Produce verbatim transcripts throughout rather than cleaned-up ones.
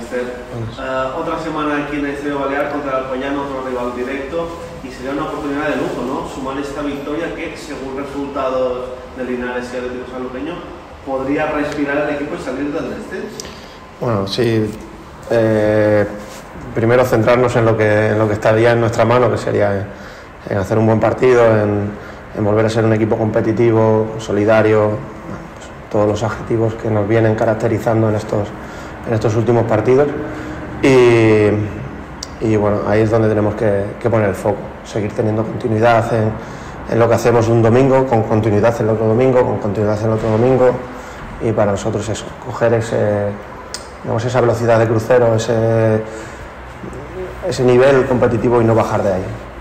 mister. Uh, otra semana aquí en el Estadio Balear contra el Alcoyano, otro rival directo, y sería una oportunidad de lujo, ¿no? Sumar esta victoria que, según resultados de Linares y Atlético Sanluqueño, podría respirar el equipo y salir del descenso. Bueno, sí. Eh, primero centrarnos en lo que, en lo que estaría en nuestra mano, que sería en, en hacer un buen partido, en, en volver a ser un equipo competitivo, solidario, pues, todos los adjetivos que nos vienen caracterizando en estos, en estos últimos partidos. Y, y bueno, ahí es donde tenemos que, que poner el foco, seguir teniendo continuidad en, en lo que hacemos un domingo, con continuidad el otro domingo, con continuidad el otro domingo, y para nosotros eso, coger ese, digamos, esa velocidad de crucero, ese, ese nivel competitivo y no bajar de ahí.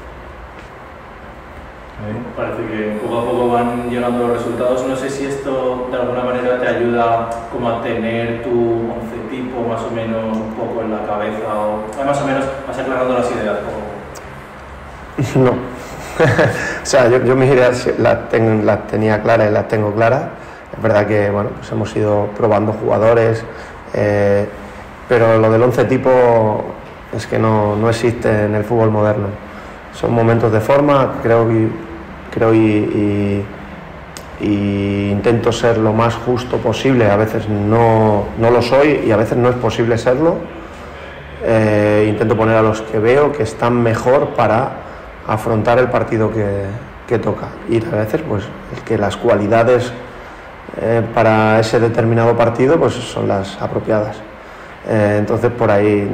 Parece que poco a poco van llegando los resultados. No sé si esto de alguna manera te ayuda como a tener tu once tipo más o menos un poco en la cabeza, o más o menos vas aclarando las ideas. O... No. O sea, yo, yo mis ideas las, ten, las tenía claras y las tengo claras. Es verdad que bueno, pues hemos ido probando jugadores, eh, pero lo del once tipo es que no, no existe en el fútbol moderno. Son momentos de forma, creo que creo y, y, y intento ser lo más justo posible. A veces no, no lo soy y a veces no es posible serlo. Eh, intento poner a los que veo que están mejor para afrontar el partido que, que toca, y a veces pues el que las cualidades eh, para ese determinado partido pues son las apropiadas. Eh, entonces por ahí,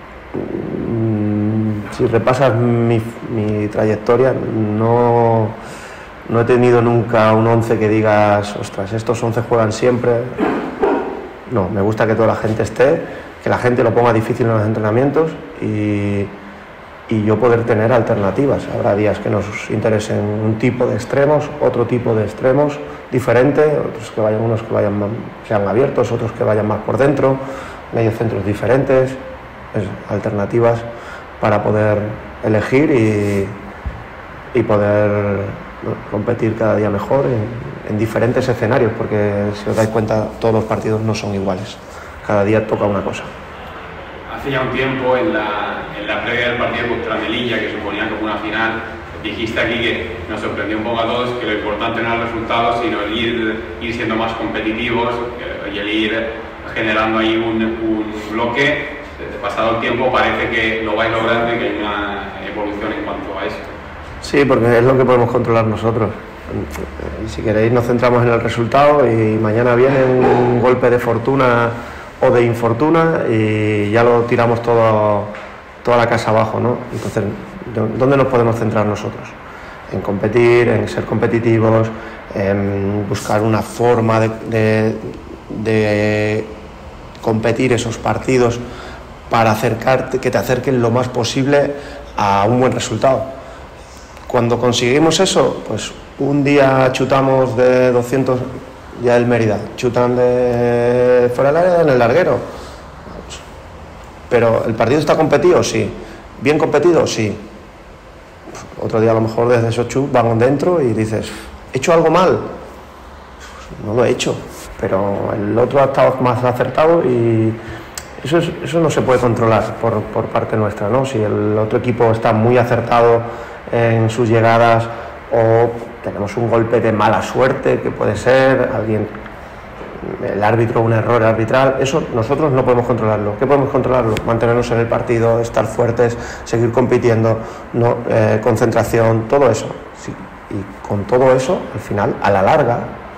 si repasas mi, mi trayectoria, no, no he tenido nunca un once que digas, ostras, estos once juegan siempre. No, me gusta que toda la gente esté, que la gente lo ponga difícil en los entrenamientos y, y yo poder tener alternativas. Habrá días que nos interesen un tipo de extremos, otro tipo de extremos diferente, otros que vayan, unos que vayan más, sean abiertos, otros que vayan más por dentro, medios centros diferentes, es, alternativas para poder elegir y, y poder bueno, competir cada día mejor en, en diferentes escenarios, porque si os dais cuenta todos los partidos no son iguales, cada día toca una cosa. Hace ya un tiempo, en la, en la previa del partido contra Melilla, que suponía como una final, dijiste aquí que nos sorprendió un poco a todos que lo importante no era el resultado, sino el ir, ir siendo más competitivos y el ir generando ahí un, un bloque. Pasado el tiempo parece que lo vais logrando y que hay una evolución en cuanto a eso. Sí, porque es lo que podemos controlar nosotros. Si queréis nos centramos en el resultado y mañana viene un golpe de fortuna o de infortuna y ya lo tiramos todo, toda la casa abajo, ¿no? Entonces, ¿dónde nos podemos centrar nosotros? En competir, en ser competitivos, en buscar una forma de, de, de competir esos partidos para acercarte, que te acerquen lo más posible a un buen resultado. Cuando conseguimos eso, pues un día chutamos de doscientos, ya el Mérida, chutan de fuera del área en el larguero. Pero ¿el partido está competido? Sí. ¿Bien competido? Sí. Otro día a lo mejor desde esos chuts van dentro y dices, ¿he hecho algo mal? No lo he hecho, pero el otro ha estado más acertado y Eso, es, eso no se puede controlar por, por parte nuestra, ¿no? Si el otro equipo está muy acertado en sus llegadas o tenemos un golpe de mala suerte, que puede ser alguien, el árbitro, un error arbitral, eso nosotros no podemos controlarlo. ¿Qué podemos controlarlo? Mantenernos en el partido, estar fuertes, seguir compitiendo, no, eh, concentración, todo eso. Sí. Y con todo eso, al final, a la larga,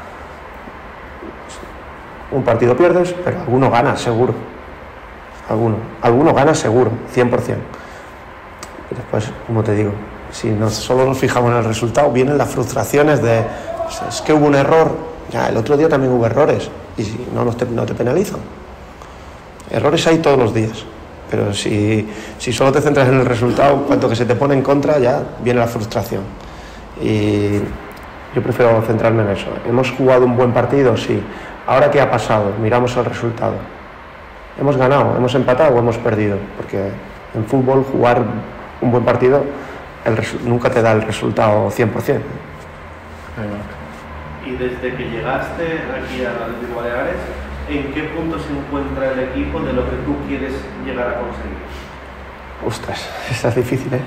un partido pierdes, pero alguno gana, seguro. Alguno, alguno gana seguro, cien por cien. Y después, como te digo, si nos, solo nos fijamos en el resultado, vienen las frustraciones de, pues es que hubo un error, ya el otro día también hubo errores, y si no, no te, no te penalizan. Errores hay todos los días, pero si, si solo te centras en el resultado, cuanto que se te pone en contra, ya viene la frustración. Y yo prefiero centrarme en eso. ¿Hemos jugado un buen partido? Sí. ¿Ahora qué ha pasado? Miramos el resultado. ¿Hemos ganado, hemos empatado o hemos perdido? Porque en fútbol jugar un buen partido el nunca te da el resultado cien por cien. Y desde que llegaste aquí a Atlético Baleares, ¿en qué punto se encuentra el equipo de lo que tú quieres llegar a conseguir? Ostras, esta es difícil, ¿eh?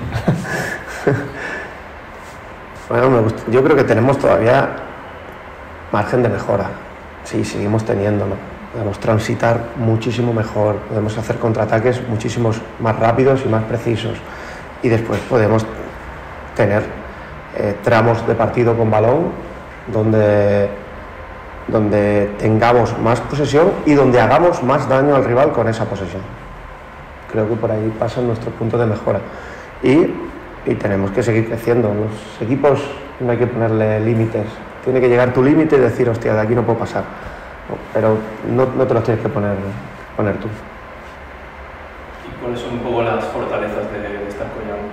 Bueno, me gusta. Yo creo que tenemos todavía margen de mejora. Sí, seguimos teniéndolo. Podemos transitar muchísimo mejor, podemos hacer contraataques muchísimos más rápidos y más precisos. Y después podemos tener eh, tramos de partido con balón donde, donde tengamos más posesión y donde hagamos más daño al rival con esa posesión. Creo que por ahí pasa nuestro punto de mejora. Y, y tenemos que seguir creciendo. Los equipos no hay que ponerle límites. Tiene que llegar tu límite y decir, hostia, de aquí no puedo pasar. Pero no, no te los tienes que poner, poner tú. ¿Y cuáles son un poco las fortalezas de, de esta Alcoyano?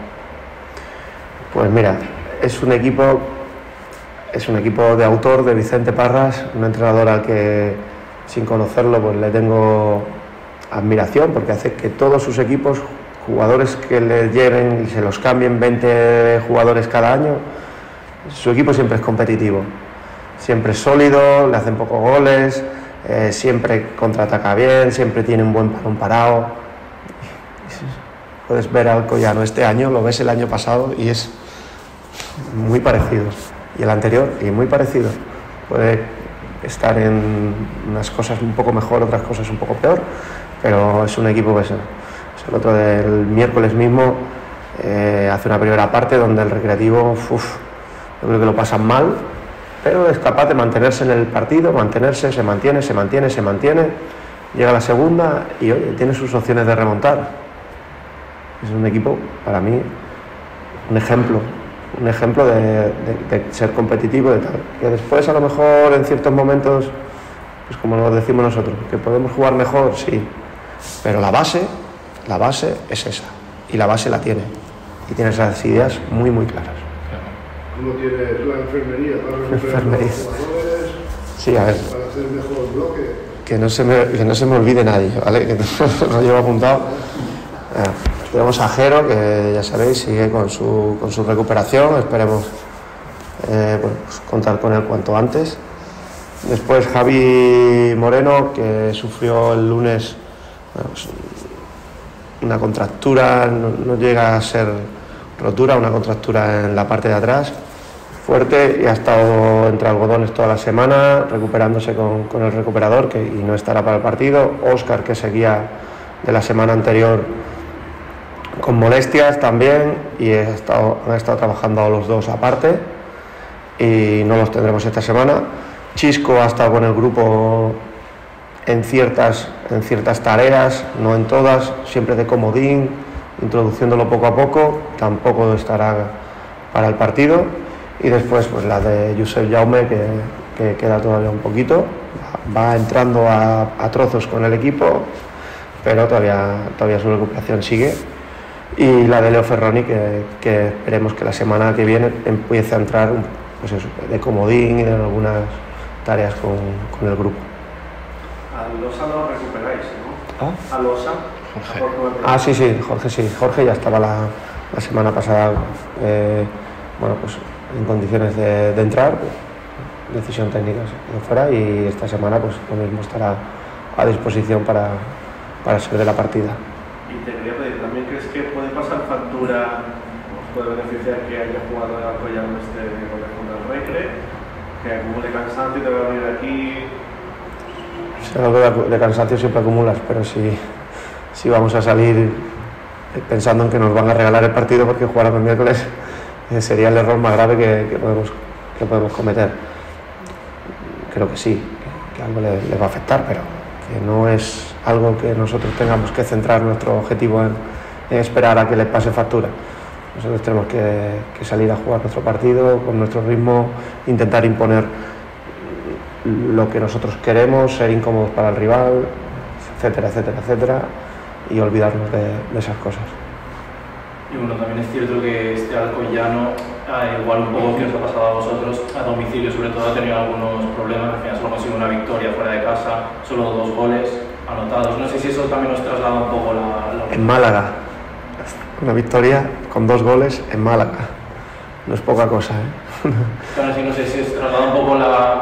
Pues mira, es un equipo es un equipo de autor de Vicente Parras, un entrenador al que sin conocerlo pues le tengo admiración porque hace que todos sus equipos, jugadores que le lleven y se los cambien veinte jugadores cada año, su equipo siempre es competitivo, siempre es sólido, le hacen pocos goles, eh, siempre contraataca bien, siempre tiene un buen balón parado. Puedes ver al Alcoyano este año, lo ves el año pasado y es muy parecido, y el anterior y muy parecido. Puede estar en unas cosas un poco mejor, otras cosas un poco peor, pero es un equipo que es el otro del miércoles mismo, eh, hace una primera parte donde el Recreativo, uf, yo creo que lo pasan mal, pero es capaz de mantenerse en el partido, mantenerse, se mantiene, se mantiene, se mantiene, llega la segunda y oye, tiene sus opciones de remontar. Es un equipo, para mí, un ejemplo, un ejemplo de, de, de ser competitivo y tal. Que después, a lo mejor, en ciertos momentos, pues como lo decimos nosotros, que podemos jugar mejor, sí, pero la base, la base es esa, y la base la tiene, y tiene esas ideas muy, muy claras. ¿Cómo tienes la enfermería para recuperar Enfermería. los jugadores? Sí, a ver. Para hacer mejor bloque. Que no se me, que no se me olvide nadie, ¿vale? Que no lo llevo apuntado. Eh, tenemos a Jero, que ya sabéis, sigue con su, con su recuperación. Esperemos eh, bueno, pues contar con él cuanto antes. Después Javi Moreno, que sufrió el lunes bueno, pues, una contractura, no, no llega a ser rotura, una contractura en la parte de atrás fuerte y ha estado entre algodones toda la semana recuperándose con, con el recuperador que, y no estará para el partido. Óscar, que seguía de la semana anterior con molestias también y he estado, han estado trabajando los dos aparte y no los tendremos esta semana. Chisco ha estado con el grupo en ciertas, en ciertas tareas, no en todas, siempre de comodín, introduciéndolo poco a poco, tampoco estará para el partido. Y después pues la de Josep Jaume, que, que queda todavía un poquito, va entrando a, a trozos con el equipo, pero todavía, todavía su recuperación sigue. Y la de Leo Ferroni, que, que esperemos que la semana que viene empiece a entrar pues eso, de comodín y de algunas tareas con, con el grupo. A Losa lo recuperáis, ¿no? ¿Ah? A Losa. Jorge. Ah, sí, sí, Jorge sí. Jorge ya estaba la, la semana pasada, eh, bueno, pues en condiciones de, de entrar, pues, decisión técnica de fuera y esta semana pues lo mismo estará a disposición para, para ser de la partida. Y te quería pedir, ¿también crees que puede pasar factura, os puede beneficiar que haya jugado el Alcoyano este contra el Recre, que acumule cansancio y te va a venir aquí? Si algo de, de cansancio siempre acumulas, pero si, si vamos a salir pensando en que nos van a regalar el partido porque jugaron el miércoles, eh, sería el error más grave que, que, podemos, que podemos cometer. Creo que sí, que, que algo le, le va a afectar, pero que no es algo que nosotros tengamos que centrar nuestro objetivo en, en esperar a que les pase factura. Nosotros tenemos que, que salir a jugar nuestro partido con nuestro ritmo, intentar imponer lo que nosotros queremos, ser incómodos para el rival, etcétera, etcétera, etcétera, y olvidarnos de, de esas cosas. Y bueno, también es cierto que este Alcoyano, eh, igual un poco que os ha pasado a vosotros, a domicilio sobre todo ha tenido algunos problemas, al final solo consiguió una victoria fuera de casa, solo dos goles anotados. No sé si eso también nos traslada un poco la... la... En Málaga, una victoria con dos goles en Málaga, no es poca cosa, ¿eh? Claro, sí, no sé si os traslada un poco la...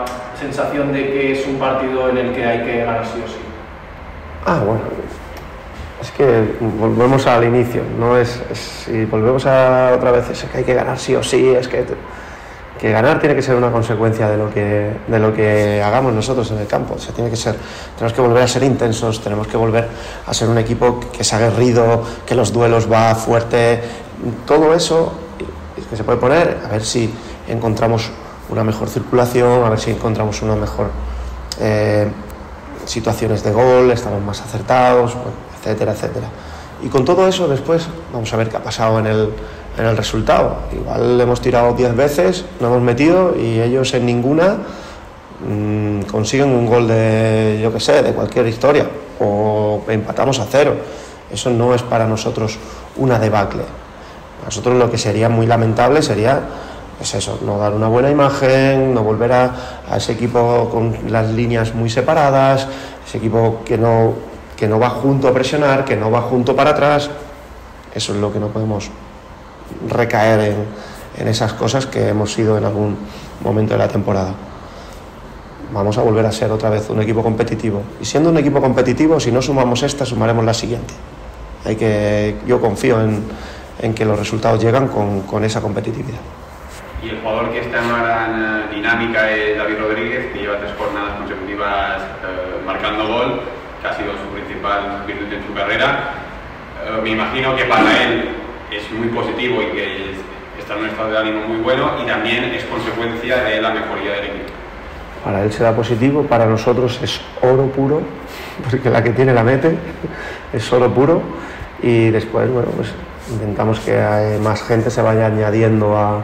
sensación de que es un partido en el que hay que ganar sí o sí? Ah, bueno, es que volvemos al inicio, no es, es si volvemos a otra vez es que hay que ganar sí o sí, es que, que ganar tiene que ser una consecuencia de lo que, de lo que hagamos nosotros en el campo, o sea, tiene que ser, tenemos que volver a ser intensos, tenemos que volver a ser un equipo que se ha aguerrido, que los duelos va fuerte, todo eso que se puede poner, a ver si encontramos una mejor circulación, a ver si encontramos una mejor eh, situaciones de gol, estamos más acertados, bueno, etcétera, etcétera. Y con todo eso después vamos a ver qué ha pasado en el, en el resultado. Igual hemos tirado diez veces, no hemos metido y ellos en ninguna mmm, consiguen un gol de, yo qué sé, de cualquier historia, o empatamos a cero. Eso no es para nosotros una debacle. Para nosotros lo que sería muy lamentable sería es eso, no dar una buena imagen, no volver a, a ese equipo con las líneas muy separadas, ese equipo que no, que no va junto a presionar, que no va junto para atrás. Eso es lo que no podemos recaer en, en esas cosas que hemos sido en algún momento de la temporada. Vamos a volver a ser otra vez un equipo competitivo. Y siendo un equipo competitivo, si no sumamos esta, sumaremos la siguiente. Hay que, yo confío en, en que los resultados llegan con, con esa competitividad. Y el jugador que está en una gran dinámica es David Rodríguez, que lleva tres jornadas consecutivas eh, marcando gol, que ha sido su principal virtud en su carrera. Eh, me imagino que para él es muy positivo y que está en un estado de ánimo muy bueno, y también es consecuencia de la mejoría del equipo. Para él será positivo, para nosotros es oro puro, porque la que tiene la mete, es oro puro, y después, bueno, pues intentamos que más gente se vaya añadiendo a,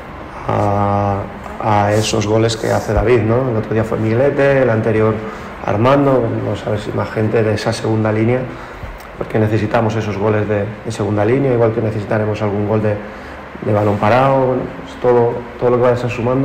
a, a esos goles que hace David, ¿no? El otro día fue Miguelete, el anterior Armando, vamos a ver si más gente de esa segunda línea, porque necesitamos esos goles de, de segunda línea, igual que necesitaremos algún gol de, de balón parado, bueno, pues todo, todo lo que vaya a estar sumando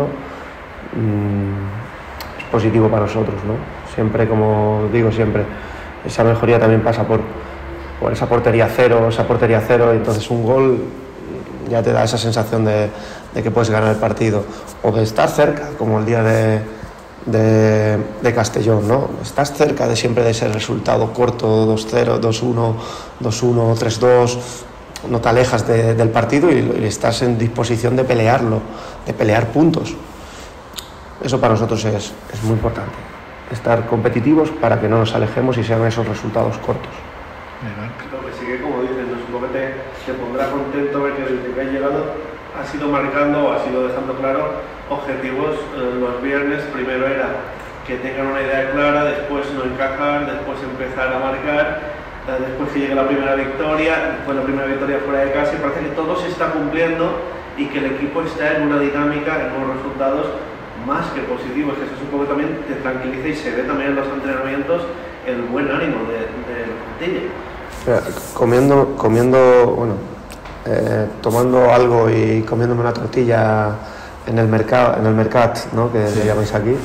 mmm, es positivo para nosotros, ¿no? Siempre, como digo siempre, esa mejoría también pasa por, por esa portería cero, esa portería cero, y entonces un gol ya te da esa sensación de, de que puedes ganar el partido, o de estar cerca, como el día de, de, de Castellón, ¿no? Estás cerca de siempre de ese resultado corto, dos cero, dos uno, dos uno, tres dos, no te alejas de, del partido y, y estás en disposición de pelearlo, de pelear puntos. Eso para nosotros es, es muy importante, estar competitivos para que no nos alejemos y sean esos resultados cortos. Lo que sí que, como dicen, no supongo que te, te pondrá contento ver que desde que has llegado has ido marcando, has ido dejando claro objetivos. Eh, los viernes primero era que tengan una idea clara, después no encajar, después empezar a marcar, eh, después que llegue la primera victoria, después la primera victoria fuera de casa, y parece que todo se está cumpliendo y que el equipo está en una dinámica, en unos resultados más que positivos, que eso supongo que también te tranquiliza, y se ve también en los entrenamientos el buen ánimo de, de la plantilla. Comiendo, comiendo, bueno, eh, tomando algo y comiéndome una tortilla en el mercado, en el mercat, ¿no? Que le llamáis aquí.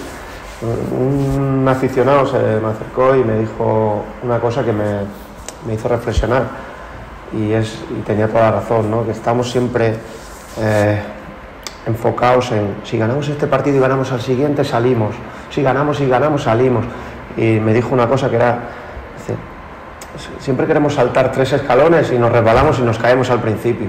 Un aficionado se me acercó y me dijo una cosa que me, me hizo reflexionar, y es y tenía toda la razón, ¿no? Que estamos siempre eh, enfocados en si ganamos este partido y ganamos al siguiente, salimos, si ganamos y ganamos, salimos. Y me dijo una cosa que era, dice, siempre queremos saltar tres escalones y nos resbalamos y nos caemos al principio.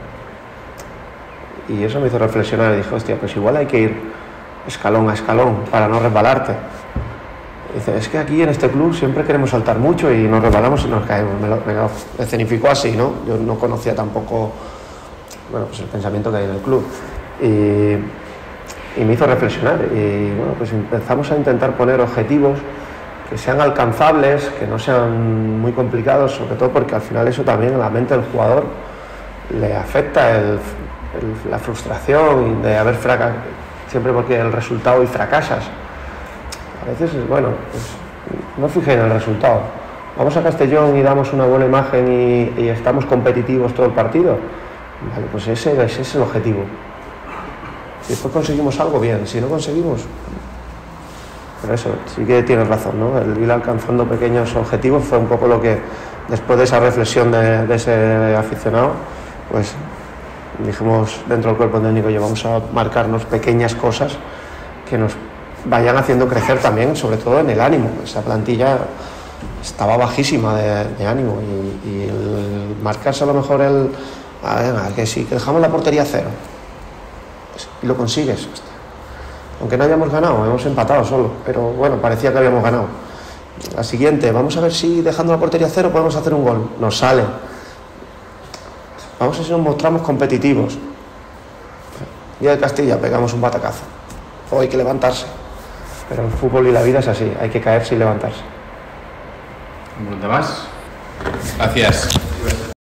Y eso me hizo reflexionar y dije, hostia, pues igual hay que ir escalón a escalón para no resbalarte. Y dice, es que aquí en este club siempre queremos saltar mucho y nos resbalamos y nos caemos. Me lo, me lo escenificó así, ¿no? Yo no conocía tampoco, bueno, pues el pensamiento que hay en el club. Y, y me hizo reflexionar. Y bueno, pues empezamos a intentar poner objetivos que sean alcanzables, que no sean muy complicados, sobre todo porque al final eso también en la mente del jugador le afecta el, el, la frustración de haber fracasado, siempre porque el resultado y fracasas. A veces es bueno, pues, no fijéis en el resultado. Vamos a Castellón y damos una buena imagen y, y estamos competitivos todo el partido. Vale, pues ese, ese es el objetivo. Si después conseguimos algo, bien. Si no conseguimos... Pero eso, sí que tienes razón, ¿no? El ir alcanzando pequeños objetivos fue un poco lo que, después de esa reflexión de, de ese aficionado, pues dijimos dentro del cuerpo técnico, oye, vamos a marcarnos pequeñas cosas que nos vayan haciendo crecer también, sobre todo en el ánimo. Esa plantilla estaba bajísima de, de ánimo y, y el marcarse a lo mejor el a ver, que sí, que dejamos la portería a cero pues, y lo consigues, aunque no hayamos ganado, hemos empatado solo, pero bueno, parecía que habíamos ganado. La siguiente, vamos a ver si dejando la portería a cero podemos hacer un gol, nos sale, vamos a ver si nos mostramos competitivos. Día de Castilla, pegamos un batacazo, o hay que levantarse, pero el fútbol y la vida es así, hay que caerse y levantarse. ¿Un más? Gracias.